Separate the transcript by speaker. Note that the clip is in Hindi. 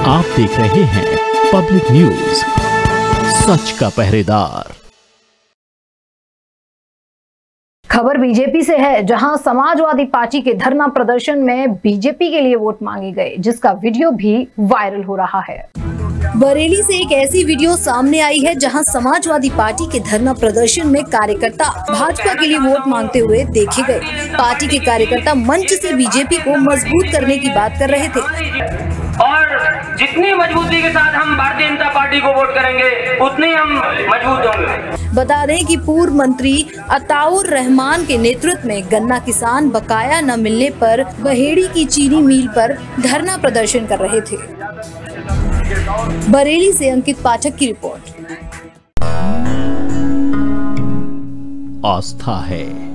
Speaker 1: आप देख रहे हैं पब्लिक न्यूज, सच का पहरेदार।
Speaker 2: खबर बीजेपी से है, जहां समाजवादी पार्टी के धरना प्रदर्शन में बीजेपी के लिए वोट मांगे गए, जिसका वीडियो भी वायरल हो रहा है। बरेली से एक ऐसी वीडियो सामने आई है जहां समाजवादी पार्टी के धरना प्रदर्शन में कार्यकर्ता भाजपा के लिए वोट मांगते हुए देखे गए। पार्टी के कार्यकर्ता मंच से बीजेपी को मजबूत करने की बात कर रहे थे
Speaker 3: और जितनी मजबूती के साथ हम भारतीय जनता पार्टी को वोट करेंगे उतनी हम मजबूत होंगे।
Speaker 2: बता दें कि पूर्व मंत्री अताउर रहमान के नेतृत्व में गन्ना किसान बकाया न मिलने पर बहेड़ी की चीनी मिल पर धरना प्रदर्शन कर रहे थे। बरेली से अंकित पाठक की रिपोर्ट।
Speaker 1: आस्था है,